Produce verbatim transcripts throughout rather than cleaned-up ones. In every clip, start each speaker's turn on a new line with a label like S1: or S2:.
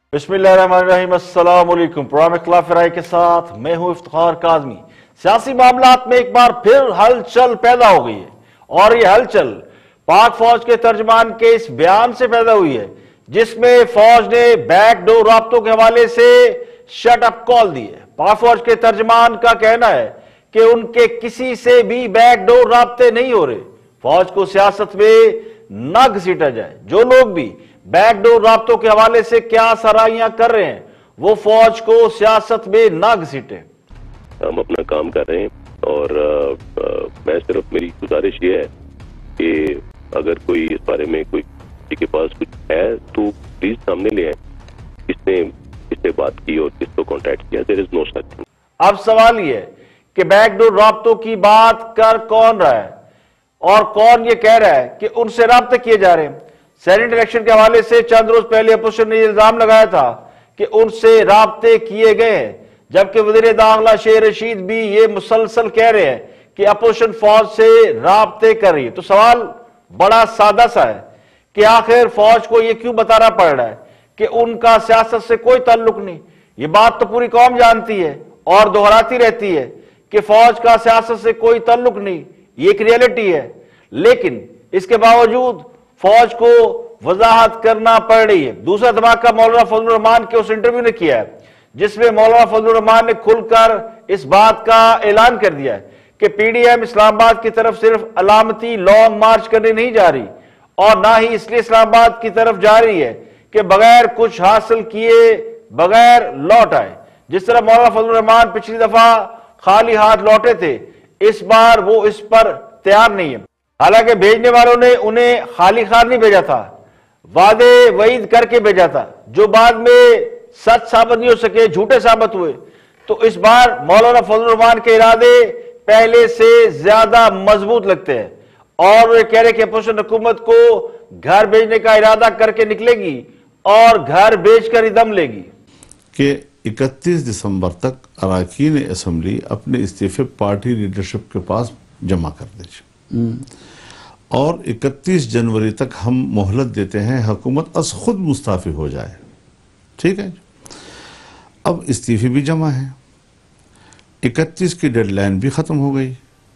S1: بسم اللہ الرحمن الرحیم، السلام علیکم۔ پروگرام اختلاف رائے کے ساتھ میں ہوں افتخار کاظمی۔ سیاسی معاملات میں ایک بار پھر ہلچل پیدا ہو گئی ہے، اور یہ ہلچل پاک فوج کے ترجمان کے اس بیان سے پیدا ہوئی ہے جس میں فوج نے بیک ڈور رابطوں کے حوالے سے شٹ اپ کال دی ہے۔ پاک فوج کے ترجمان کا کہنا ہے کہ ان کے کسی سے بھی بیک ڈور رابطے نہیں ہو رہے، فوج کو سیاست میں نہ گھسیٹا جائے۔ جو لوگ بھی بیک ڈور رابطوں کے حوالے سے کیا سرائیاں کر رہے ہیں وہ فوج کو سیاست میں نہ گھسیٹے۔
S2: ہم اپنا کام کر رہے ہیں، اور میں صرف میری گزارش یہ ہے کہ اگر کوئی اس بارے میں کوئی کسی کے پاس کچھ ہے تو پلیز سامنے لے آئیں، کس نے کس سے بات کی اور کس کو کانٹیکٹ کیا۔ there is no such thing۔
S1: اب سوال یہ ہے کہ بیک ڈور رابطوں کی بات کر کون رہا ہے اور کون یہ کہہ رہا ہے کہ ان سے رابطے کیے جا رہے ہیں۔ سینٹ الیکشن کے حوالے سے چند روز پہلے اپوزیشن نے یہ الزام لگایا تھا کہ ان سے رابطے کیے گئے ہیں، جبکہ وزیر داخلہ شیخ رشید بھی یہ مسلسل کہہ رہے ہیں کہ اپوزیشن فوج سے رابطے کر رہی ہے۔ تو سوال بڑا سادہ سا ہے کہ آخر فوج کو یہ کیوں بتانا پڑ رہا ہے کہ ان کا سیاست سے کوئی تعلق نہیں؟ یہ بات تو پوری قوم جانتی ہے اور دہراتی رہتی ہے کہ فوج کا سیاست سے کوئی تعلق نہیں، یہ ایک ریئلٹی ہے، لیکن اس کے باوجود فوج کو وضاحت کرنا پڑ رہی ہے۔ دوسرا دھماکہ مولانا فضل الرحمان کے اس انٹرویو نے کیا ہے جس میں مولانا فضل الرحمان نے کھل کر اس بات کا اعلان کر دیا ہے کہ پی ڈی ایم اسلام آباد کی طرف صرف علامتی لانگ مارچ کرنے نہیں جا رہی، اور نہ ہی اس لیے اسلام آباد کی طرف جا رہی ہے کہ بغیر کچھ حاصل کیے بغیر لوٹ آئے۔ جس طرح مولانا فضل الرحمان پچھلی دفعہ خالی ہاتھ لوٹے تھے، اس بار وہ اس پر تیار نہیں ہے۔ حالانکہ بھیجنے والوں نے انہیں خالی خار نہیں بھیجا تھا، وعدے وعید کر کے بھیجا تھا جو بعد میں سچ ثابت نہیں ہو سکے، جھوٹے ثابت ہوئے۔ تو اس بار مولانا فضل الرحمان کے ارادے پہلے سے زیادہ مضبوط لگتے ہیں، اور وہ کہہ رہے کہ اپوزیشن حکومت کو گھر بھیجنے کا ارادہ کر کے نکلے گی اور گھر بھیج کر ہی دم لے گی۔
S3: کہ اکتیس دسمبر تک اراکین اسمبلی اپنے استعفے پارٹی لیڈرشپ کے پاس جمع کر دیجیے، اور اکتیس جنوری تک ہم مہلت دیتے ہیں حکومت از خود مستعفی ہو جائے۔ ٹھیک ہے، اب استعفے بھی جمع ہیں، اکتیس کی ڈیڈ لائن بھی ختم ہو گئی۔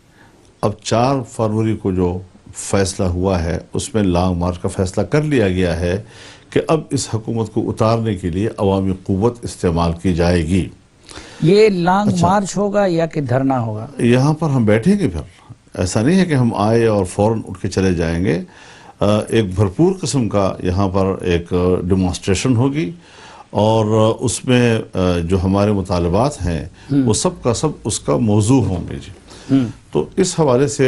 S3: اب چار فروری کو جو فیصلہ ہوا ہے اس میں لانگ مارچ کا فیصلہ کر لیا گیا ہے کہ اب اس حکومت کو اتارنے کے لیے عوامی قوت استعمال کی جائے گی۔
S4: یہ لانگ مارچ ہوگا یا کہ دھرنا ہوگا؟
S3: یہاں پر ہم بیٹھیں گے، پھر ایسا نہیں ہے کہ ہم آئے اور فوراً اٹھ کے چلے جائیں گے۔ ایک بھرپور قسم کا یہاں پر ایک ڈیمانسٹریشن ہوگی، اور اس میں جو ہمارے مطالبات ہیں وہ سب کا سب اس کا موضوع ہوں گے جی۔ تو اس حوالے سے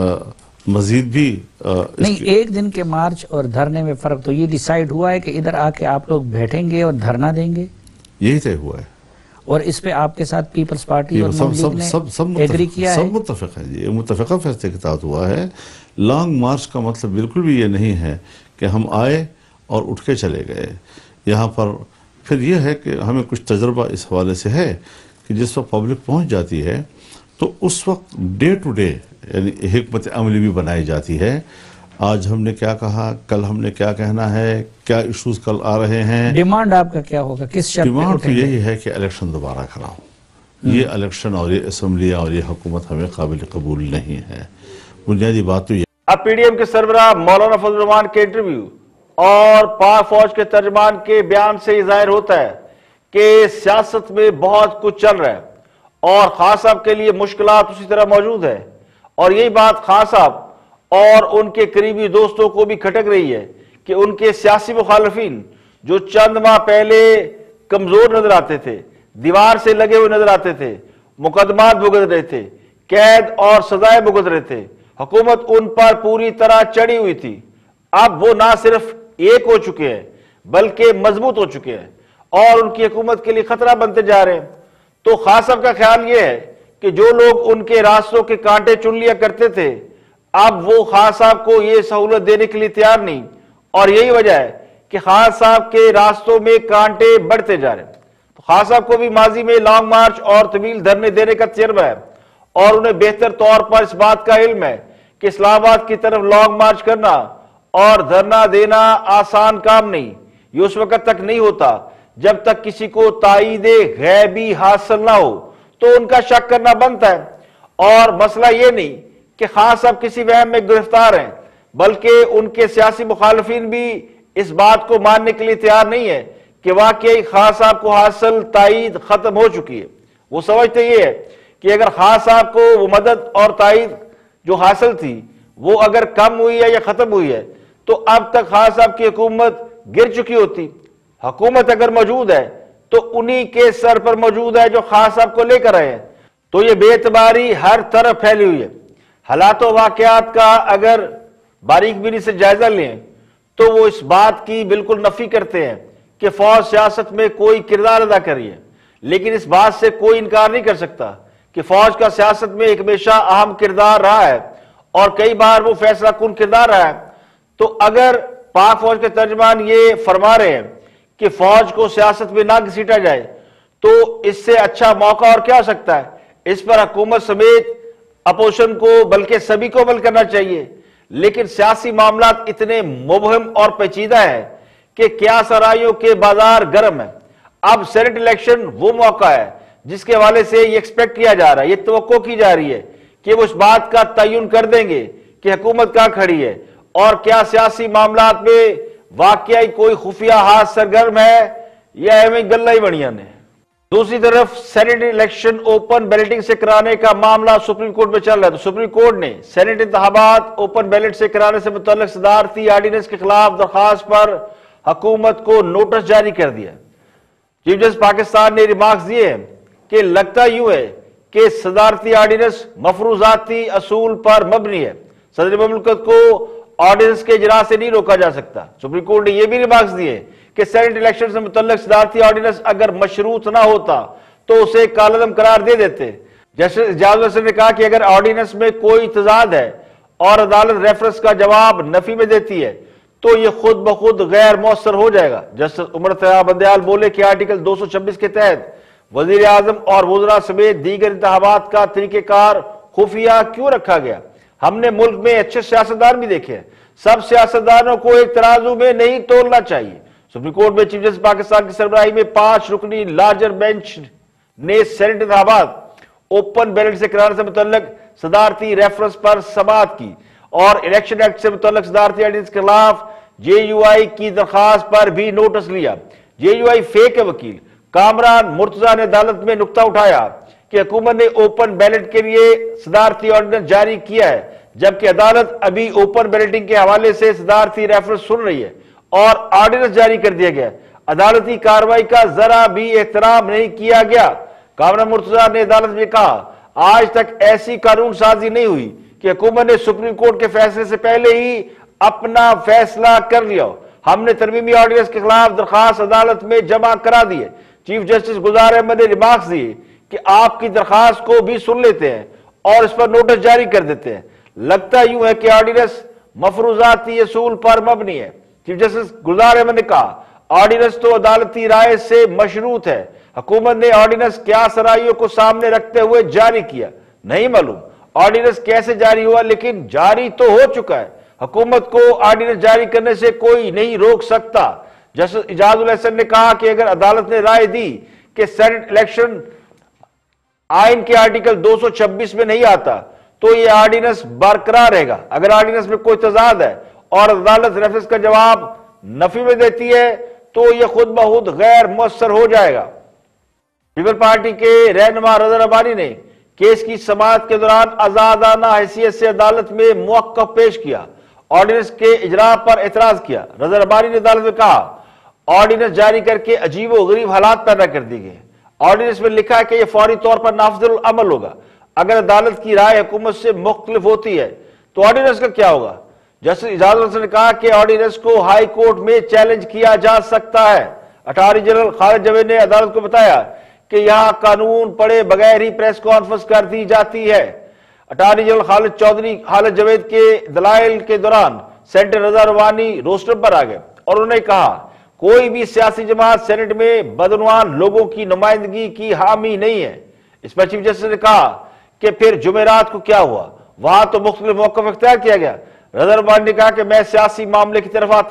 S3: مزید بھی
S4: نہیں، ایک دن کے مارچ اور دھرنے میں فرق تو یہ ڈیسائیڈ ہوا ہے کہ ادھر آ کے آپ لوگ بیٹھیں گے اور دھرنا دیں گے،
S3: یہی طے ہوا ہے،
S4: اور اس پہ آپ کے ساتھ پیپلز پارٹی اور نون لیگ نے ایگری کیا ہے؟
S3: سب متفق ہے جی، متفقہ فیصلے کے تحت ہوا ہے۔ لانگ مارچ کا مطلب بالکل بھی یہ نہیں ہے کہ ہم آئے اور اٹھ کے چلے گئے۔ یہاں پر پھر یہ ہے کہ ہمیں کچھ تجربہ اس حوالے سے ہے کہ جس وقت پبلک پہنچ جاتی ہے تو اس وقت ڈے ٹو ڈے یعنی حکمت عملی بھی بنائی جاتی ہے۔ آج ہم نے کیا کہا، کل ہم نے کیا کہنا ہے، کیا ایشوز کل آ رہے ہیں۔
S4: ڈیمانڈ آپ کا کیا ہوگا، کس شرط پہ
S3: ڈیمانڈ تو
S4: اٹھیں گے؟
S3: یہی ہے کہ الیکشن دوبارہ کراؤ۔ یہ الیکشن اور یہ اسمبلیاں اور یہ حکومت ہمیں قابل قبول نہیں ہے۔ بنیادی بات تو یہ۔
S1: اب پی ڈی ایم کے سربراہ مولانا فضل الرحمان کے انٹرویو اور پاک فوج کے ترجمان کے بیان سے یہ ظاہر ہوتا ہے کہ سیاست میں بہت کچھ چل رہا ہے، اور خان صاحب کے لیے مشکلات اسی طرح موجود ہے، اور یہی بات خان صاحب اور ان کے قریبی دوستوں کو بھی کھٹک رہی ہے کہ ان کے سیاسی مخالفین جو چند ماہ پہلے کمزور نظر آتے تھے، دیوار سے لگے ہوئے نظر آتے تھے، مقدمات بھگت رہے تھے، قید اور سزائیں بھگت رہے تھے، حکومت ان پر پوری طرح چڑھی ہوئی تھی، اب وہ نہ صرف ایک ہو چکے ہیں بلکہ مضبوط ہو چکے ہیں اور ان کی حکومت کے لیے خطرہ بنتے جا رہے ہیں۔ تو خان صاحب کا خیال یہ ہے کہ جو لوگ ان کے راستوں کے کانٹے چن لیا کرتے تھے اب وہ خان صاحب کو یہ سہولت دینے کے لیے تیار نہیں، اور یہی وجہ ہے کہ خان صاحب کے راستوں میں کانٹے بڑھتے جا رہے ہیں۔ تو خان صاحب کو بھی ماضی میں لانگ مارچ اور طویل دھرنے دینے کا تجربہ ہے، اور انہیں بہتر طور پر اس بات کا علم ہے کہ اسلام آباد کی طرف لانگ مارچ کرنا اور دھرنا دینا آسان کام نہیں، یہ اس وقت تک نہیں ہوتا جب تک کسی کو تائید غیبی حاصل نہ ہو تو ان کا شک کرنا بنتا ہے. اور مسئلہ یہ نہیں کہ خان صاحب کسی وہم میں گرفتار ہیں، بلکہ ان کے سیاسی مخالفین بھی اس بات کو ماننے کے لیے تیار نہیں ہے کہ واقعی خان صاحب کو حاصل تائید ختم ہو چکی ہے. وہ سمجھتے یہ ہے کہ اگر خان صاحب کو وہ مدد اور تائید جو حاصل تھی وہ اگر کم ہوئی ہے یا ختم ہوئی ہے تو اب تک خان صاحب کی حکومت گر چکی ہوتی. حکومت اگر موجود ہے تو انہی کے سر پر موجود ہے جو خان صاحب کو لے کر آئے ہیں. تو یہ بے اعتباری ہر طرف پھیلی ہوئی ہے. حالات و واقعات کا اگر باریک بینی سے جائزہ لیں تو وہ اس بات کی بالکل نفی کرتے ہیں کہ فوج سیاست میں کوئی کردار ادا کر رہی ہے، لیکن اس بات سے کوئی انکار نہیں کر سکتا کہ فوج کا سیاست میں ایک ہمیشہ اہم کردار رہا ہے اور کئی بار وہ فیصلہ کن کردار رہا ہے. تو اگر پاک فوج کے ترجمان یہ فرما رہے ہیں کہ فوج کو سیاست میں نہ گھسیٹا جائے تو اس سے اچھا موقع اور کیا ہو سکتا ہے. اس پر حکومت سمیت اپوزیشن کو بلکہ سبھی کو عمل کرنا چاہیے. لیکن سیاسی معاملات اتنے مبہم اور پیچیدہ ہیں کہ کیا سرائیوں کے بازار گرم ہیں. اب سینٹ الیکشن وہ موقع ہے جس کے حوالے سے یہ ایکسپیکٹ کیا جا رہا ہے، یہ توقع کی جا رہی ہے کہ وہ اس بات کا تعین کر دیں گے کہ حکومت کہاں کھڑی ہے اور کیا سیاسی معاملات میں واقعی کوئی خفیہ ہاتھ سرگرم ہے یا ایویں گلہ ہی بڑیاں نے. دوسری طرف سینٹ الیکشن اوپن بیلٹنگ سے کرانے کا معاملہ سپریم کورٹ میں چل رہا ہے. تو سپریم کورٹ نے سینٹ انتخابات اوپن بیلٹ سے کرانے سے متعلق صدارتی آرڈیننس کے خلاف درخواست پر حکومت کو نوٹس جاری کر دیا. چیف جسٹس پاکستان نے ریمارکس دیے ہیں کہ لگتا یوں ہے کہ صدارتی آرڈیننس مفروضاتی اصول پر مبنی ہے، صدر مملکت کو آرڈیننس کے اجرا سے نہیں روکا جا سکتا. سپریم کورٹ نے یہ بھی ریمارکس دیے کہ سینٹ الیکشن سے متعلق صدارتی آرڈیننس اگر مشروط نہ ہوتا تو اسے کالعدم قرار دے دیتے. جسٹس اعجاز الحسن نے کہا کہ اگر آرڈیننس میں کوئی تضاد ہے اور عدالت ریفرنس کا جواب نفی میں دیتی ہے تو یہ خود بخود غیر مؤثر ہو جائے گا. جسٹس عمر طیاب بندیال بولے کہ آرٹیکل دو سو چھبیس کے تحت وزیر اعظم اور وزراء سمیت دیگر انتخابات کا طریقہ کار خفیہ کیوں رکھا گیا؟ ہم نے ملک میں اچھے سیاستدان بھی دیکھے ہیں، سب سیاستدانوں کو ایک ترازو میں نہیں تولنا چاہیے. سپریم کورٹ میں چیف جسٹس پاکستان کی سربراہی میں پانچ رکنی لارجر بینچ نے سینٹ انتخابات اوپن بیلٹ سے کرانے سے متعلق صدارتی ریفرنس پر سماعت کی اور الیکشن ایکٹ سے متعلق صدارتی آرڈیننس کے خلاف جے یو آئی کی درخواست پر بھی نوٹس لیا. جے یو آئی فے کے وکیل کامران مرتضی نے عدالت میں نقطہ اٹھایا کہ حکومت نے اوپن بیلٹ کے لیے صدارتی آرڈیننس جاری کیا ہے جبکہ عدالت ابھی اوپن بیلٹنگ کے حوالے سے صدارتی ریفرنس سن رہی ہے اور آرڈیننس جاری کر دیا گیا. عدالتی کارروائی کا ذرا بھی احترام نہیں کیا گیا. کامران مرتضی نے عدالت میں کہا آج تک ایسی قانون سازی نہیں ہوئی کہ حکومت نے سپریم کورٹ کے فیصلے سے پہلے ہی اپنا فیصلہ کر لیا ہو. ہم نے ترمیمی آرڈیننس کے خلاف درخواست عدالت میں جمع کرا دی ہے. چیف جسٹس گلزار احمد نے ریمارکس دیے کہ آپ کی درخواست کو بھی سن لیتے ہیں اور اس پر نوٹس جاری کر دیتے ہیں. لگتا یوں ہے کہ آرڈیننس مفروضاتی اصول پر مبنی ہے. چیف جسٹس گلزار احمد نے کہا آرڈیننس تو عدالتی رائے سے مشروط ہے. حکومت نے آرڈیننس کیا سرائیوں کو سامنے رکھتے ہوئے جاری کیا؟ نہیں معلوم آرڈیننس کیسے جاری ہوا، لیکن جاری تو ہو چکا ہے. حکومت کو آرڈیننس جاری کرنے سے کوئی نہیں روک سکتا. جسٹس اعجاز الحسن نے کہا کہ اگر عدالت نے رائے دی کہ سینٹ الیکشن آئین کے آرٹیکل دو سو چھبیس میں نہیں آتا تو یہ آرڈیننس برقرار رہے گا. اگر آرڈیننس میں کوئی تضاد ہے اور عدالت ریفرنس کا جواب نفی میں دیتی ہے تو یہ خود بخود غیر مؤثر ہو جائے گا. پیپل پارٹی کے رہنما رضا ربانی نے کیس کی سماعت کے دوران آزادانہ حیثیت سے عدالت میں موقف پیش کیا، آرڈیننس کے اجرا پر اعتراض کیا. رضا ربانی نے عدالت میں کہا آرڈیننس جاری کر کے عجیب و غریب حالات پیدا کر دی گئے. آرڈیننس میں لکھا ہے کہ یہ فوری طور پر نافذ العمل ہوگا. اگر عدالت کی رائے حکومت سے مختلف ہوتی ہے تو آرڈیننس کا کیا ہوگا؟ جسٹس اعجاز الحسن نے کہا کہ آرڈیننس کو ہائی کورٹ میں چیلنج کیا جا سکتا ہے. اٹارنی جنرل خالد جاوید نے عدالت کو بتایا کہ یہاں قانون پڑھے بغیر ہی پریس کانفرنس کر دی جاتی ہے. اٹارنی جنرل خالد چودھری خالد جاوید کے دلائل کے دوران سینیٹر رضا ربانی روسٹر پر آ گئے اور انہوں نے کہا کوئی بھی سیاسی جماعت سینٹ میں بدعنوان لوگوں کی نمائندگی کی حامی نہیں ہے. اس پر چیف جسٹس نے کہا کہ پھر جمعرات کو کیا ہوا؟ وہاں تو مختلف موقف اختیار کیا گیا. رضا ربانی نے کہا کہ میں سیاسی معاملے کی طرف آتا ہوں،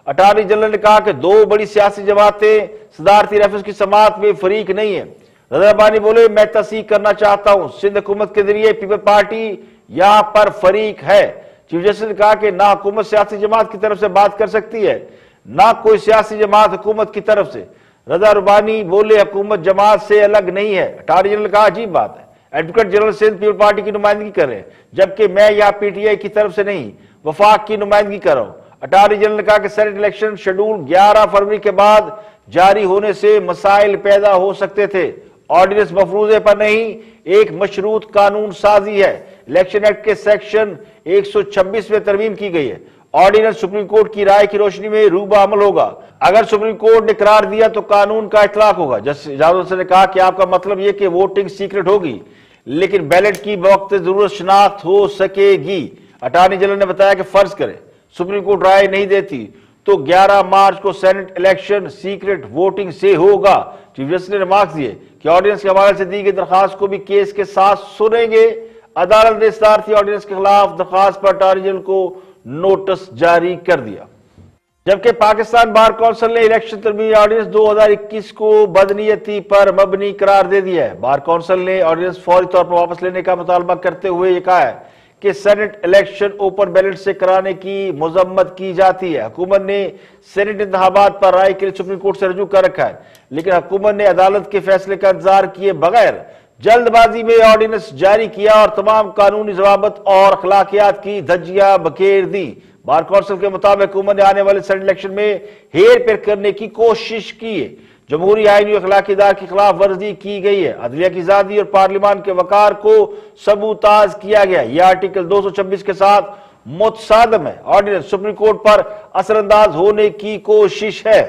S1: اٹارنی جنرل نے کہا کہ دو بڑی سیاسی جماعتیں صدارتی ریفرنس کی سماعت میں فریق نہیں ہیں۔ رضا ربانی بولے میں تصحیح کرنا چاہتا ہوں، سندھ حکومت کے ذریعے پیپل پارٹی یہاں پر فریق ہے۔ چیف جسٹس نے کہا کہ نہ حکومت سیاسی جماعت کی طرف سے بات کر سکتی ہے، نہ کوئی سیاسی جماعت حکومت کی طرف سے۔ رضا ربانی بولے حکومت جماعت سے الگ نہیں ہے۔ اٹارنی جنرل نے کہا عجیب بات ہے، advocate general Sindh people party کی نمائندگی کر رہے ہیں جبکہ میں یہاں پی ٹی آئی کی طرف سے نہیں وفاق کی نمائندگی کر رہا ہوں۔ اٹارنی جنرل نے کہا کہ سینٹ الیکشن شیڈول گیارہ فروری کے بعد جاری ہونے سے مسائل پیدا ہو سکتے تھے۔ آرڈیننس مفروضے پر نہیں، ایک مشروط قانون سازی ہے۔ الیکشن ایکٹ کے سیکشن ایک سو چھبیس میں ترمیم کی گئی ہے۔ آرڈیننس سپریم کورٹ کی رائے کی روشنی میں روبہ عمل ہوگا۔ اگر سپریم کورٹ نے قرار دیا تو قانون کا اطلاق ہوگا۔ جسٹس اعجاز الحسن نے کہا کہ آپ کا مطلب یہ کہ ووٹنگ سیکرٹ ہوگی لیکن بیلٹ کی بوقت ضرورت شناخت ہو سکے گی۔ اٹارنی جنرل نے بتایا کہ فرض کرے سپریم کورٹ رائے نہیں دیتی تو گیارہ مارچ کو سینٹ الیکشن سیکرٹ ووٹنگ سے ہوگا۔ چیف جسٹس نے ریمارکس دیے کہ آرڈیننس کے حوالے سے دی گئی درخواست کو بھی کیس کے ساتھ سنیں گے۔ عدالت نے صدارتی آرڈیننس کے خلاف درخواست پر اٹارنی جنرل کو نوٹس جاری کر دیا۔ جبکہ پاکستان بار کونسل نے الیکشن ترمیمی آرڈیننس دو ہزار اکیس کو بدنیتی پر مبنی قرار دے دیا ہے۔ بار کونسل نے آرڈیننس فوری طور پر واپس لینے کا مطالبہ کرتے ہوئے یہ کہا ہے کہ سینٹ الیکشن اوپن بیلٹ سے کرانے کی مذمت کی جاتی ہے۔ حکومت نے سینٹ انتخابات پر رائے کے لیے سپریم کورٹ سے رجوع کر رکھا ہے لیکن حکومت نے عدالت کے فیصلے کا انتظار کیے بغیر جلد بازی میں آرڈیننس جاری کیا اور تمام قانونی ضوابط اور اخلاقیات کی دھجیاں بکھیر دی۔ بار کونسل کے مطابق حکومت نے آنے والے سینٹ الیکشن میں ہیر پھیر کرنے کی کوشش کی ہے۔ جمہوری آئینی اخلاقی ادارے کی خلاف ورزی کی گئی ہے۔ عدلیہ کی آزادی اور پارلیمان کے وقار کو سبوتاژ کیا گیا۔ یہ آرٹیکل دو سو چھبیس کے ساتھ متصادم ہے۔ آرڈیننس سپریم کورٹ پر اثر انداز ہونے کی کوشش ہے۔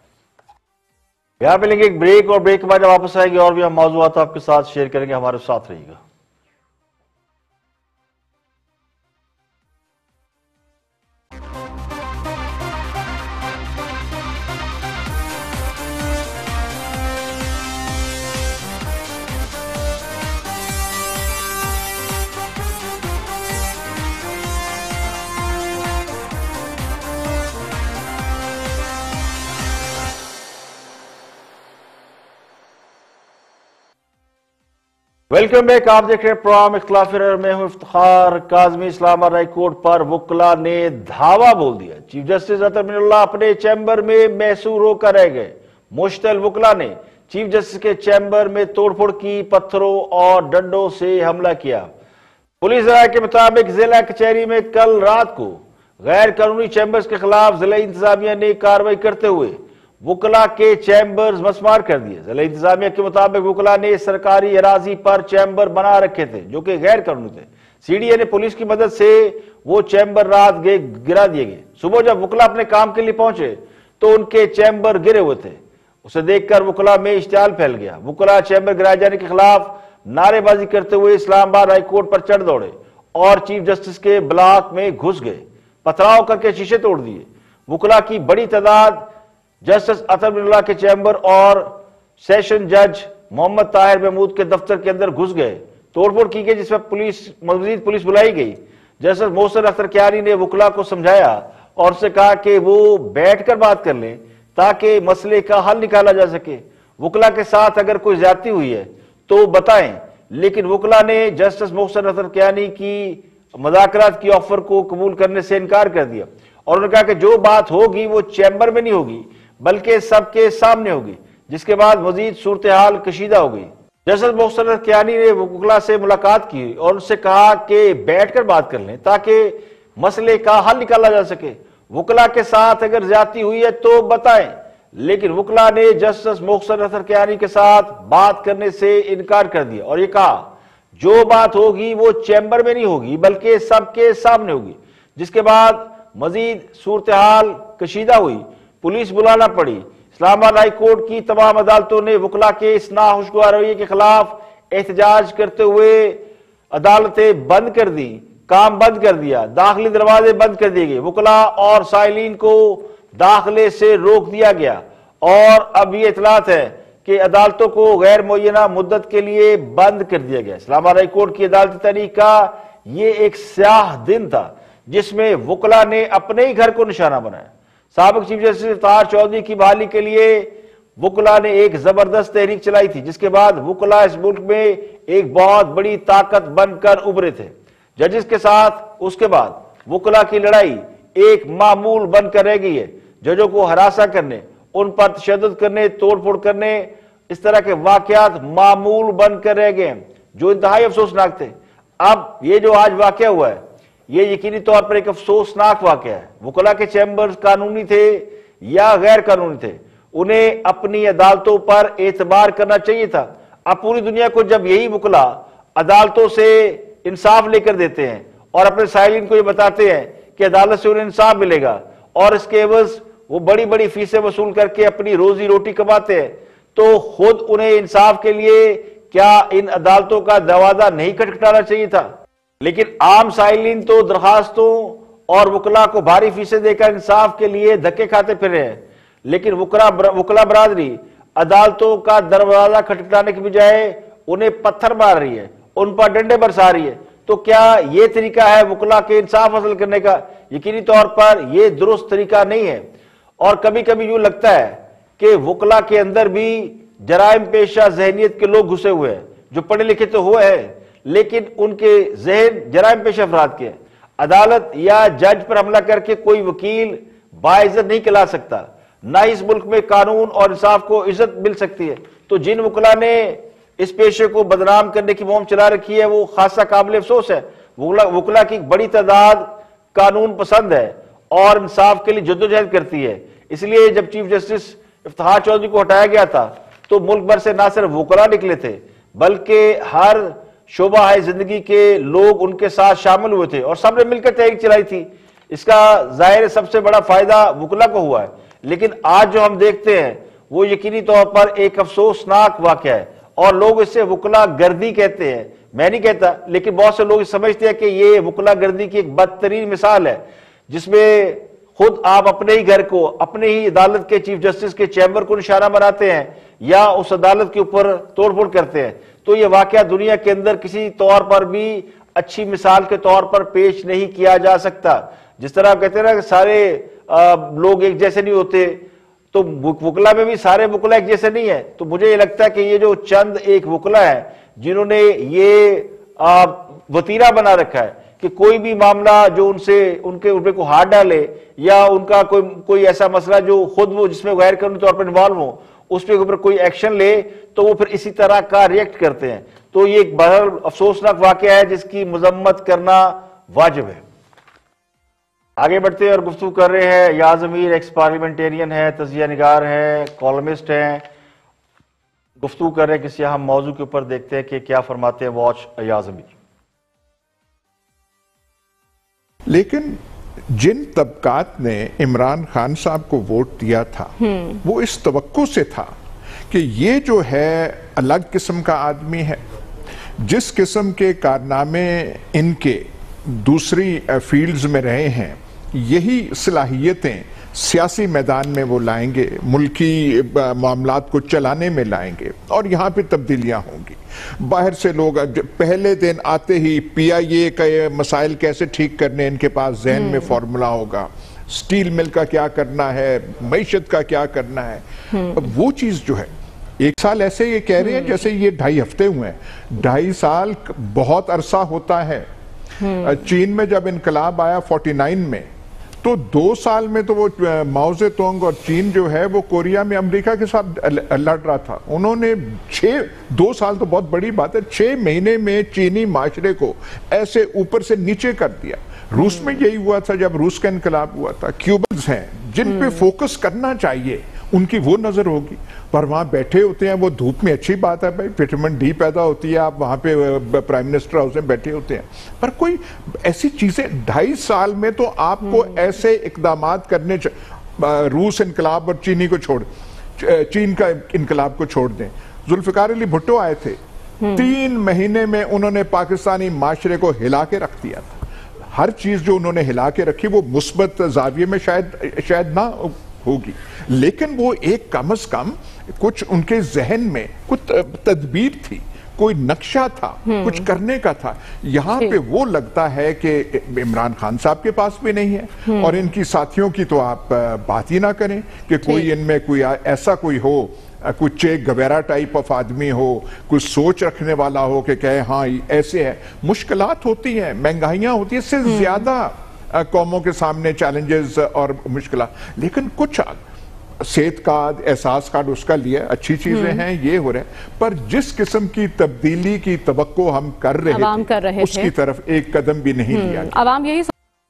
S1: یہاں پہ لیں گے ایک بریک اور بریک کے بعد واپس آئے گی اور بھی ہم موضوعات آپ کے ساتھ شیئر کریں گے، ہمارے ساتھ رہیے گا۔ ویلکم بیک، آپ دیکھ رہے ہیں پروگرام اختلافی رائے، میں ہوں افتخار کاظمی۔ اسلام آباد ہائی کورٹ پر وکلا نے دھاوا بول دیا۔ چیف جسٹس اطہر من اللہ اپنے چیمبر میں محصور ہو کر رہ گئے۔ مشتعل وکلا نے چیف جسٹس کے چیمبر میں توڑ پھوڑ کی، پتھروں اور ڈنڈوں سے حملہ کیا۔ پولیس ذرائع کے مطابق ضلع کچہری میں کل رات کو غیر قانونی چیمبرز کے خلاف ضلع انتظامیہ نے کارروائی کرتے ہوئے وکلا کے چیمبرز مسمار کر دیے۔ ضلع انتظامیہ کے مطابق وکلا نے سرکاری اراضی پر چیمبر بنا رکھے تھے جو کہ غیر قانونی تھے۔ سی ڈی اے نے پولیس کی مدد سے وہ چیمبر رات گرا دیے گئے۔ صبح جب وکلا اپنے کام کے لیے پہنچے تو ان کے چیمبر گرے ہوئے تھے۔ اسے دیکھ کر وکلا میں اشتعال پھیل گیا۔ وکلا چیمبر گرائے جانے کے خلاف نعرے بازی کرتے ہوئے اسلام آباد ہائی کورٹ پر چڑھ دوڑے اور چیف جسٹس کے بلاک میں گھس گئے، پتھراؤ کر کے شیشے توڑ دیے۔ وکلا کی بڑی تعداد جسٹس اطہر من اللہ کے چیمبر اور سیشن جج محمد طاہر محمود کے دفتر کے اندر گھس گئے۔ توڑ پھوڑ کی گئی جس میں پولیس مزید پولیس بلائی گئی۔ جسٹس محسن اختر کیانی نے وکلا کو سمجھایا اور اسے کہا کہ وہ بیٹھ کر بات کر لیں تاکہ مسئلے کا حل نکالا جا سکے۔ وکلا کے ساتھ اگر کوئی زیادتی ہوئی ہے تو بتائیں، لیکن وکلا نے جسٹس محسن اختر کیانی کی مذاکرات کی آفر کو قبول کرنے سے انکار کر دیا اور انہوں نے کہا کہ جو بات ہوگی وہ چیمبر میں نہیں ہوگی بلکہ سب کے سامنے ہوگی، جس کے بعد مزید صورتحال کشیدہ ہو گئی۔ جسٹس محسن اختر کیانی نے وکلا سے ملاقات کی اور ان سے کہا کہ بیٹھ کر بات کر لیں تاکہ مسئلے کا حل نکالا جا سکے۔ وکلا کے ساتھ اگر زیادتی ہوئی ہے تو بتائیں، لیکن وکلا نے جسٹس محسن اختر کیانی کے ساتھ بات کرنے سے انکار کر دیا اور یہ کہا جو بات ہوگی وہ چیمبر میں نہیں ہوگی بلکہ سب کے سامنے ہوگی، جس کے بعد مزید صورتحال کشیدہ ہوئی، پولیس بلانا پڑی۔ اسلام آباد ہائی کورٹ کی تمام عدالتوں نے وکلا کے اس ناخوشگوار رویے کے خلاف احتجاج کرتے ہوئے عدالتیں بند کر دی، کام بند کر دیا، داخلی دروازے بند کر دیے گئے، وکلا اور سائلین کو داخلے سے روک دیا گیا اور اب یہ اطلاعات ہے کہ عدالتوں کو غیر معینہ مدت کے لیے بند کر دیا گیا۔ اسلام آباد ہائی کورٹ کی عدالتی تحریک کا یہ ایک سیاہ دن تھا جس میں وکلا نے اپنے ہی گھر کو نشانہ بنایا۔ سابق چیف جسٹس افتخار چودھری کی بحالی کے لیے وکلا نے ایک زبردست تحریک چلائی تھی، جس کے بعد وکلا اس ملک میں ایک بہت بڑی طاقت بن کر ابھرے تھے۔ ججز کے ساتھ اس کے بعد وکلا کی لڑائی ایک معمول بن کر رہ گئی ہے۔ ججوں کو ہراساں کرنے، ان پر تشدد کرنے، توڑ پھوڑ کرنے، اس طرح کے واقعات معمول بن کر رہ گئے ہیں، جو انتہائی افسوسناک تھے۔ اب یہ جو آج واقعہ ہوا ہے، یہ یقینی طور پر ایک افسوسناک واقعہ ہے۔ وکلا کے چیمبرز قانونی تھے یا غیر قانونی تھے، انہیں اپنی عدالتوں پر اعتبار کرنا چاہیے تھا۔ اب پوری دنیا کو جب یہی وکلا عدالتوں سے انصاف لے کر دیتے ہیں اور اپنے سائلین کو یہ بتاتے ہیں کہ عدالت سے انہیں انصاف ملے گا، اور اس کے عوض وہ بڑی بڑی فیسیں وصول کر کے اپنی روزی روٹی کماتے ہیں، تو خود انہیں انصاف کے لیے کیا ان عدالتوں کا دروازہ نہیں کھٹکھٹانا چاہیے تھا؟ لیکن عام سائلین تو درخواستوں اور وکلا کو بھاری فیسیں دے کر انصاف کے لیے دھکے کھاتے پھر رہے ہیں، لیکن وکلا برادری عدالتوں کا دروازہ کھٹکھٹانے کی بجائے انہیں پتھر مار رہی ہے، ان پر ڈنڈے برسا رہی ہے۔ تو کیا یہ طریقہ ہے وکلا کے انصاف حاصل کرنے کا؟ یقینی طور پر یہ درست طریقہ نہیں ہے۔ اور کبھی کبھی یوں لگتا ہے کہ وکلا کے اندر بھی جرائم پیشہ ذہنیت کے لوگ گھسے ہوئے ہیں، جو پڑھے لکھے تو ہوئے ہیں لیکن ان کے ذہن جرائم پیشہ افراد کے ہیں۔ عدالت یا جج پر حملہ کر کے کوئی وکیل باعزت نہیں کہلا سکتا، نہ اس ملک میں قانون اور انصاف کو عزت مل سکتی ہے۔ تو جن وکلا نے اس پیشے کو بدنام کرنے کی مہم چلا رکھی ہے، وہ خاصا قابل افسوس ہے۔ وکلا کی ایک بڑی تعداد قانون پسند ہے اور انصاف کے لیے جدوجہد کرتی ہے۔ اس لیے جب چیف جسٹس افتخار چودھری کو ہٹایا گیا تھا تو ملک بھر سے نہ صرف وکلا نکلے تھے بلکہ ہر شعبہ ہے زندگی کے لوگ ان کے ساتھ شامل ہوئے تھے اور سب نے مل کر تحریک چلائی تھی۔ اس کا ظاہر سب سے بڑا فائدہ وکلا کو ہوا ہے، لیکن آج جو ہم دیکھتے ہیں وہ یقینی طور پر ایک افسوسناک واقعہ ہے، اور لوگ اس سے وکلا گردی کہتے ہیں۔ میں نہیں کہتا، لیکن بہت سے لوگ سمجھتے ہیں کہ یہ وکلا گردی کی ایک بدترین مثال ہے، جس میں خود آپ اپنے ہی گھر کو، اپنے ہی عدالت کے چیف جسٹس کے چیمبر کو نشانہ بناتے ہیں یا اس عدالت کے اوپر توڑ پھوڑ کرتے ہیں۔ تو یہ واقعہ دنیا کے اندر کسی طور پر بھی اچھی مثال کے طور پر پیش نہیں کیا جا سکتا۔ جس طرح آپ کہتے ہیں نا کہ سارے لوگ ایک جیسے نہیں ہوتے، تو وکلا میں بھی سارے وکلا ایک جیسے نہیں ہیں۔ تو مجھے یہ لگتا ہے کہ یہ جو چند ایک وکلا ہیں جنہوں نے یہ وتیرہ بنا رکھا ہے کہ کوئی بھی معاملہ جو ان سے ان کے اوپر کو ہاتھ ڈالے یا ان کا کوئی کوئی ایسا مسئلہ جو خود وہ جس میں غیر قانونی طور پر انوالو ہو، اس پہ اوپر کوئی ایکشن لے تو وہ پھر اسی طرح کا ریئیکٹ کرتے ہیں۔ تو یہ ایک بہت افسوسناک واقعہ ہے جس کی مذمت کرنا واجب ہے۔ آگے بڑھتے ہیں اور گفتگو کر رہے ہیں ایاز امیر، ایکس پارلیمنٹیرین ہے، تجزیہ نگار ہے، کالمسٹ ہیں۔ گفتگو کر رہے ہیں کسی اہم موضوع کے اوپر، دیکھتے ہیں کہ کیا فرماتے ہیں واچ ایاز امیر۔
S5: لیکن جن طبقات نے عمران خان صاحب کو ووٹ دیا تھا وہ اس توقع سے تھا کہ یہ جو ہے الگ قسم کا آدمی ہے، جس قسم کے کارنامے ان کے دوسری فیلڈز میں رہے ہیں، یہی صلاحیتیں سیاسی میدان میں وہ لائیں گے، ملکی معاملات کو چلانے میں لائیں گے، اور یہاں پہ تبدیلیاں ہوں گی۔ باہر سے لوگ پہلے دن آتے ہی پی آئی اے کا مسائل کیسے ٹھیک کرنے ان کے پاس ذہن میں فارمولا ہوگا، سٹیل مل کا کیا کرنا ہے، معیشت کا کیا کرنا ہے۔ وہ چیز جو ہے ایک سال ایسے یہ کہہ رہے ہیں جیسے یہ ڈھائی ہفتے ہوئے ہیں۔ ڈھائی سال بہت عرصہ ہوتا ہے۔ چین میں جب انقلاب آیا فورٹی نائن میں، تو دو سال میں تو وہ ماؤ زے تونگ اور چین جو ہے وہ کوریا میں امریکہ کے ساتھ لڑ رہا تھا۔ انہوں نے چھ دو سال تو بہت بڑی بات ہے، چھ مہینے میں چینی معاشرے کو ایسے اوپر سے نیچے کر دیا۔ روس میں یہی ہوا تھا جب روس کا انقلاب ہوا تھا۔ کیوبنز ہیں جن پہ فوکس کرنا چاہیے، ان کی وہ نظر ہوگی، پر وہاں بیٹھے ہوتے ہیں وہ دھوپ میں۔ اچھی بات ہے بھائی، وٹامن ڈی پیدا ہوتی ہے، آپ وہاں پہ پرائم منسٹر ہاؤس میں بیٹھے ہوتے ہیں، پر کوئی ایسی چیزیں ڈھائی سال میں تو آپ کو ایسے اقدامات کرنے چاہیے۔ روس انقلاب اور چینی کو چھوڑ چین کا انقلاب کو چھوڑ دیں۔ ذوالفقار علی بھٹو آئے تھے، تین مہینے میں انہوں نے پاکستانی معاشرے کو ہلا کے رکھ دیا تھا۔ ہر چیز جو انہوں نے ہلا کے رکھی وہ مثبت زاویے میں شاید شاید نہ ہوگی، لیکن وہ ایک کم از کم کچھ ان کے ذہن میں کچھ تدبیر تھی، کوئی نقشہ تھا, کچھ کرنے کا تھا. یہاں پہ وہ لگتا ہے کہ عمران خان صاحب کے پاس بھی نہیں ہے, اور ان کی ساتھیوں کی تو آپ بات ہی نہ کریں کہ کوئی ان میں کوئی ایسا کوئی ہو, کچھ چیک گویرا ٹائپ آف آدمی ہو, کچھ سوچ رکھنے والا ہو کہ کہے ہاں ایسے ہے. مشکلات ہوتی ہیں, مہنگائیاں ہوتی ہیں, اس سے زیادہ قوموں کے سامنے چیلنجز اور مشکلات, لیکن کچھ صحت کارڈ, احساس کارڈ اس کا لیا, اچھی چیزیں ہیں, یہ ہو رہے ہیں, پر جس قسم کی تبدیلی کی توقع ہم کر رہے تھے اس کی طرف ایک قدم بھی نہیں لیا.
S6: عوام یہی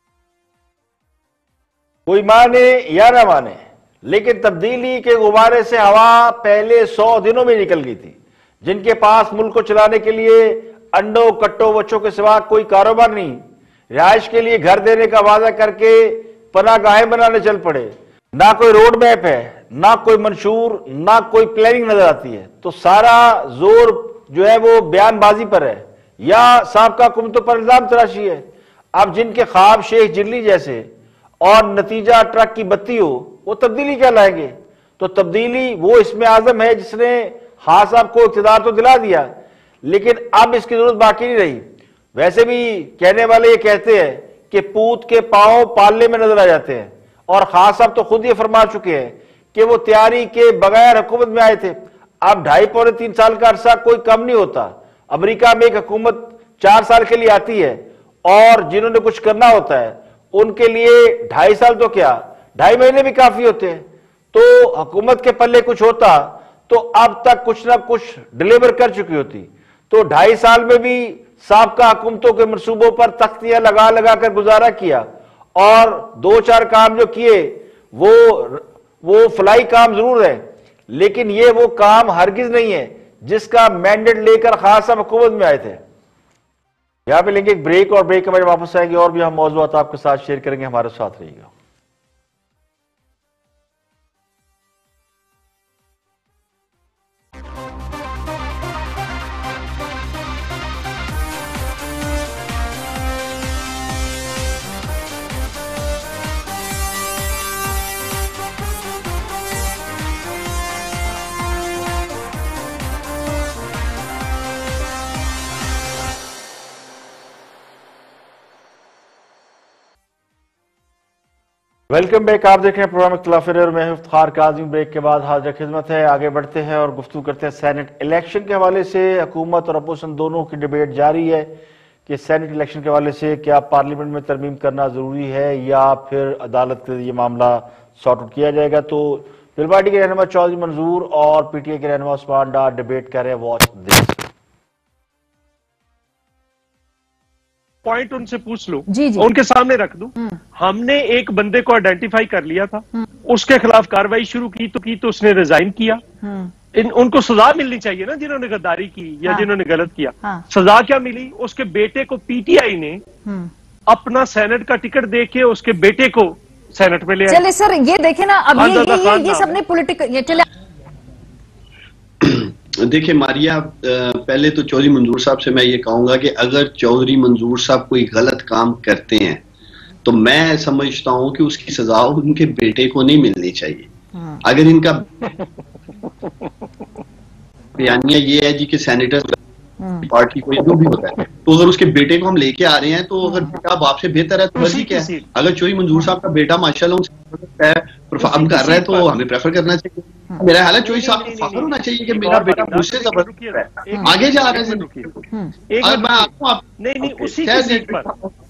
S1: کوئی مانے یا نہ مانے, لیکن تبدیلی کے غبارے سے ہوا پہلے سو دنوں میں نکل گئی تھی. جن کے پاس ملک کو چلانے کے لیے انڈوں کٹوں بچوں کے سوا کوئی کاروبار نہیں, رہائش کے لیے گھر دینے کا وعدہ کر کے پناہ گاہیں بنانے چل پڑے, نہ کوئی روڈ میپ ہے, نہ کوئی منشور, نہ کوئی پلاننگ نظر آتی ہے, تو سارا زور جو ہے وہ بیان بازی پر ہے یا سابقہ حکومتوں پر الزام تراشی ہے. اب جن کے خواب شیخ جلی جیسے اور نتیجہ ٹرک کی بتی ہو, وہ تبدیلی کیا لائیں گے؟ تو تبدیلی وہ اسم اعظم ہے جس نے خان صاحب کو اقتدار تو دلا دیا, لیکن اب اس کی ضرورت باقی نہیں رہی. ویسے بھی کہنے والے یہ کہتے ہیں کہ پوت کے پاؤں پالنے میں نظر آ جاتے ہیں, اور خان صاحب تو خود یہ فرما چکے ہیں کہ وہ تیاری کے بغیر حکومت میں آئے تھے. اب ڈھائی پونے تین سال کا عرصہ کوئی کم نہیں ہوتا. امریکہ میں ایک حکومت چار سال کے لیے آتی ہے, اور جنہوں نے کچھ کرنا ہوتا ہے ان کے لیے ڈھائی سال تو کیا, ڈھائی مہینے بھی کافی ہوتے ہیں. تو حکومت کے پلے کچھ ہوتا تو اب تک کچھ نہ کچھ ڈیلیور کر چکی ہوتی. تو ڈھائی سال میں بھی سابقہ حکومتوں کے منصوبوں پر تختیاں لگا لگا کر گزارا کیا, اور دو چار کام جو کیے وہ وہ فلائی کام ضرور ہے, لیکن یہ وہ کام ہرگز نہیں ہے جس کا مینڈیٹ لے کر خان صاحب حکومت میں آئے تھے. یہاں پہ لیں گے ایک بریک, اور بریک کے بعد واپس آئیں گے اور بھی ہم موضوعات آپ کے ساتھ شیئر کریں گے. ہمارے ساتھ رہیے گا. Welcome back. آپ دیکھ رہے ہیں پروگرام اختلاف رائے اور میں افتخار کاظمی. بریک کے بعد حاضر خدمت ہے. آگے بڑھتے ہیں اور گفتگو کرتے ہیں سینٹ الیکشن کے حوالے سے. حکومت اور اپوزیشن دونوں کی ڈیبیٹ جاری ہے کہ سینٹ الیکشن کے حوالے سے کیا پارلیمنٹ میں ترمیم کرنا ضروری ہے یا پھر عدالت کے یہ معاملہ سارٹ آؤٹ کیا جائے گا. تو پل پارٹی کے رہنما چودھری منظور اور پی ٹی اے کے رہنما عثمان ڈار ڈیبیٹ کر رہے ہیں. Watch this.
S7: پوائنٹ ان سے پوچھ لوں,
S6: جی جی.
S7: ان کے سامنے رکھ دوں. ہم نے ایک بندے کو آئیڈینٹیفائی کر لیا تھا, اس کے خلاف کاروائی شروع کی تو کی تو اس نے ریزائن کیا. ان, ان کو سزا ملنی چاہیے نا جنہوں نے غداری کی یا جنہوں نے غلط کیا. سزا کیا ملی؟ اس کے بیٹے کو پی ٹی آئی نے اپنا سینٹ کا ٹکٹ دے کے اس کے بیٹے کو سینٹ میں لے آئے.
S6: چلے سر یہ دیکھیں نا, اب یہ یہ سب نے پولیٹیکل, چلے
S8: دیکھیں ماریا, پہلے تو چودھری منظور صاحب سے میں یہ کہوں گا کہ اگر چودھری منظور صاحب کوئی غلط کام کرتے ہیں تو میں سمجھتا ہوں کہ اس کی سزا ان کے بیٹے کو نہیں ملنی چاہیے. اگر ان کا بیانیہ یہ ہے جی کہ سینیٹر پارٹی کو جو بھی ہوتا ہے, تو اگر اس کے بیٹے کو ہم لے کے آ رہے ہیں تو اگر بیٹا باپ سے بہتر ہے تو ویسے کیا ہے. اگر چودھری منظور صاحب کا بیٹا ماشاءاللہ پرفارم کر رہا ہے تو ہمیں پریفر کرنا چاہیے. میرا خیال ہے چودھری صاحب کو فخر ہونا چاہیے کہ میرا بیٹا مجھ سے زبردست ہے, آگے جا رہے ہیں. اگر میں آپ کو
S7: نہیں نہیں اسی کی سیٹ پر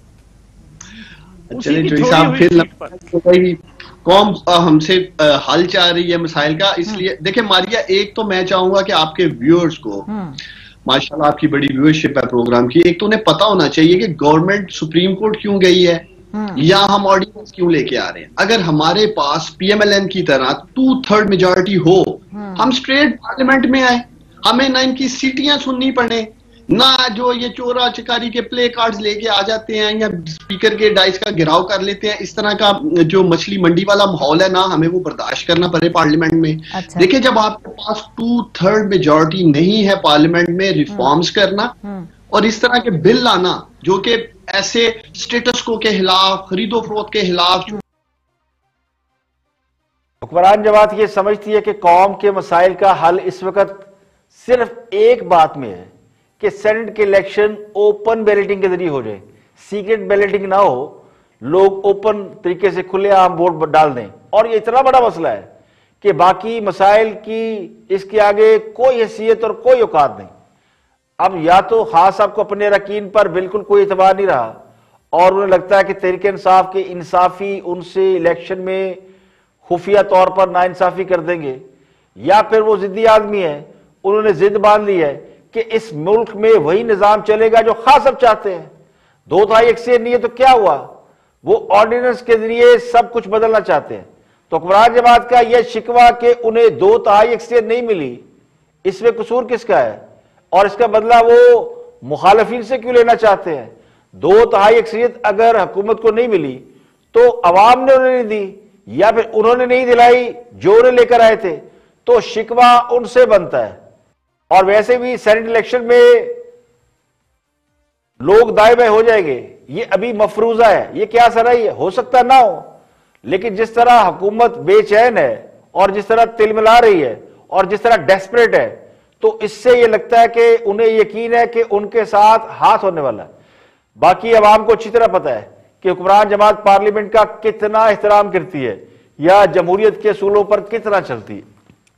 S8: چلیں چودھری صاحب پھر قوم ہم سے حل چاہ رہی ہے مسائل کا. اس لیے دیکھیں ماریا, ایک تو میں چاہوں گا کہ آپ کے ویورز کو, ماشاءاللہ آپ کی بڑی ویورشپ ہے پروگرام کی, ایک تو انہیں پتا ہونا چاہیے کہ گورنمنٹ سپریم کورٹ کیوں گئی ہے یا ہم آرڈیننس کیوں لے کے آ رہے ہیں. اگر ہمارے پاس پی ایم ایل این کی طرح ٹو تھرڈ میجورٹی ہو, ہم سٹریٹ پارلیمنٹ میں آئے, ہمیں نہ ان کی سیٹیاں سننی پڑے, نہ جو یہ چورا چکاری کے پلے کارڈز لے کے آ جاتے ہیں یا اسپیکر کے ڈائس کا گھراؤ کر لیتے ہیں. اس طرح کا جو مچھلی منڈی والا ماحول ہے نا, ہمیں وہ برداشت کرنا پڑے پارلیمنٹ میں. دیکھیں جب آپ کے پاس ٹو تھرڈ میجورٹی نہیں ہے پارلیمنٹ میں ریفارمز کرنا اور اس طرح کے بل لانا جو کہ ایسے سٹیٹس کو کے خلاف, خرید و فروخت کے خلاف.
S1: حکمران جماعت یہ سمجھتی ہے کہ قوم کے مسائل کا حل اس وقت صرف ایک بات میں ہے کہ سینٹ کے الیکشن اوپن بیلٹنگ کے ذریعے ہو جائے, سیکرٹ بیلٹنگ نہ ہو, لوگ اوپن طریقے سے کھلے عام ووٹ ڈال دیں. اور یہ اتنا بڑا مسئلہ ہے کہ باقی مسائل کی اس کے آگے کوئی حیثیت اور کوئی اوقات نہیں. اب یا تو خاص صاحب کو اپنے اراکین پر بالکل کوئی اعتبار نہیں رہا اور انہیں لگتا ہے کہ تحریک انصاف کے انصافی ان سے الیکشن میں خفیہ طور پر نا انصافی کر دیں گے, یا پھر وہ ضدی آدمی ہیں, انہوں نے ضد باندھ لی ہے کہ اس ملک میں وہی نظام چلے گا جو خاص صاحب چاہتے ہیں. دو تہائی اکثریت نہیں ہے تو کیا ہوا, وہ آرڈیننس کے ذریعے سب کچھ بدلنا چاہتے ہیں. تو حکمران جماعت کا یہ شکوہ کہ انہیں دو تہائی اکثریت نہیں ملی, اس میں قصور کس کا ہے, اور اس کا بدلہ وہ مخالفین سے کیوں لینا چاہتے ہیں؟ دو تہائی اکثریت اگر حکومت کو نہیں ملی تو عوام نے انہیں نہیں دی, یا پھر انہوں نے نہیں دلائی جو انہیں لے کر آئے تھے, تو شکوہ ان سے بنتا ہے. اور ویسے بھی سینٹ الیکشن میں لوگ دائیں بائیں ہو جائیں گے, یہ ابھی مفروضہ ہے, یہ کیا سرائی ہے, ہو سکتا نہ ہو, لیکن جس طرح حکومت بے چین ہے اور جس طرح تل ملا رہی ہے اور جس طرح ڈیسپریٹ ہے, تو اس سے یہ لگتا ہے کہ انہیں یقین ہے کہ ان کے ساتھ ہاتھ ہونے والا ہے. باقی عوام کو اچھی طرح پتہ ہے کہ حکمران جماعت پارلیمنٹ کا کتنا احترام کرتی ہے یا جمہوریت کے اصولوں پر کتنا چلتی ہے.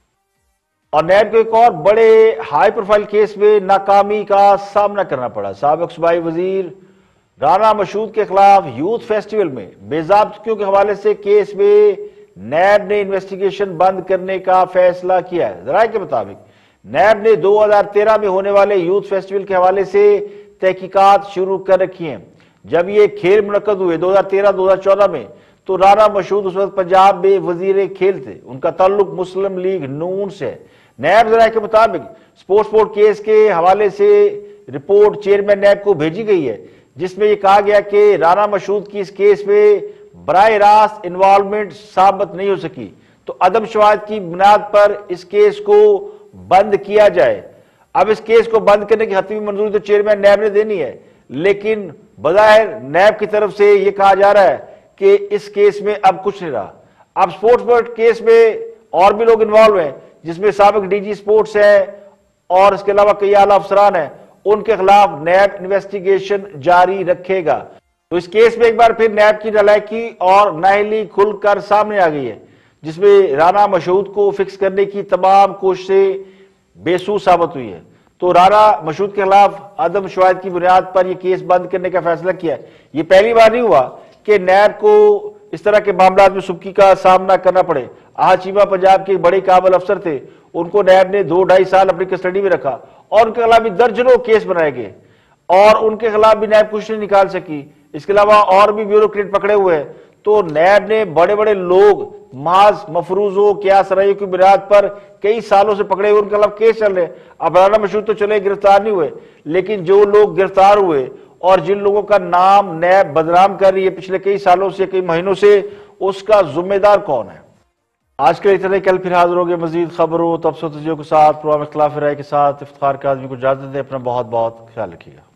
S1: اور نیب کو ایک اور بڑے ہائی پروفائل کیس میں ناکامی کا سامنا کرنا پڑا. سابق صوبائی وزیر رانا مشہود کے خلاف یوتھ فیسٹیول میں بے ضابطگیوں کے حوالے سے کیس میں نیب نے انویسٹیگیشن بند کرنے کا فیصلہ کیا ہے. ذرائع کے مطابق نیب نے دو ہزار تیرہ میں ہونے والے یوتھ فیسٹیول کے حوالے سے تحقیقات شروع کر رکھی ہیں. جب یہ کھیل منعقد ہوئے دو ہزار تیرہ دو ہزار چودہ میں, تو رانا مشہود اس وقت پنجاب میں وزیر کھیل تھے, ان کا تعلق مسلم لیگ نون سے ہے. نیب ذرائع کے مطابق سپورٹس بورڈ کیس کے حوالے سے رپورٹ چیئرمین نیب کو بھیجی گئی ہے, جس میں یہ کہا گیا کہ رانا مشہود کی اس کیس میں براہ راست انوالومنٹ ثابت نہیں ہو سکی, تو عدم شواہد کی بنیاد پر اس کیس کو بند کیا جائے. اب اس کیس کو بند کرنے کی حتمی منظوری تو چیئرمین نیب نے دینی ہے, لیکن بظاہر نیب کی طرف سے یہ کہا جا رہا ہے کہ اس کیس میں اب کچھ نہیں رہا. اب سپورٹس بورڈ کیس میں اور بھی لوگ انوالو ہیں, جس میں سابق ڈی جی سپورٹس ہیں اور اس کے علاوہ کئی اعلیٰ افسران ہیں, ان کے خلاف نیب انویسٹیگیشن جاری رکھے گا. تو اس کیس میں ایک بار پھر نیب کی نالائکی اور نااہلی کھل کر سامنے آ گئی ہے, جس میں رانا مشہود کو فکس کرنے کی تمام کوششیں بے سود ثابت ہوئی ہے. تو رانا مشہود کے خلاف عدم شواہد کی بنیاد پر یہ کیس بند کرنے کا فیصلہ کیا ہے. یہ پہلی بار نہیں ہوا کہ نیب کو اس طرح کے معاملات میں سبکی کا سامنا کرنا پڑے. آج چیمہ پنجاب کے بڑے قابل افسر تھے, ان کو نیب نے دو ڈھائی سال اپنی کسٹڈی میں رکھا اور ان کے خلاف بھی درجنوں کیس بنائے گئے اور ان کے خلاف بھی نیب کچھ نہیں نکال سکی. اس کے علاوہ اور بھی بیوروکریٹ پکڑے ہوئے ہیں. تو نیب نے بڑے بڑے لوگ محض مفروضوں کیا سرائیوں کی بنیاد پر کئی سالوں سے پکڑے ہوئے, ان کے خلاف کیس چل رہے ہیں. اب رانا مشہود تو چلے گرفتار نہیں ہوئے, لیکن جو لوگ گرفتار ہوئے اور جن لوگوں کا نام نیب بدنام کر رہی ہے پچھلے کئی سالوں سے کئی مہینوں سے, اس کا ذمہ دار کون ہے؟ آج کے اتنے, کل پھر حاضر ہوگے مزید خبروں تبصروں تجزیوں کے ساتھ, پروگرام اختلاف رائے کے ساتھ. افتخار کاظمی کو اجازت دیں. اپنا بہت بہت خیال رکھیے گا.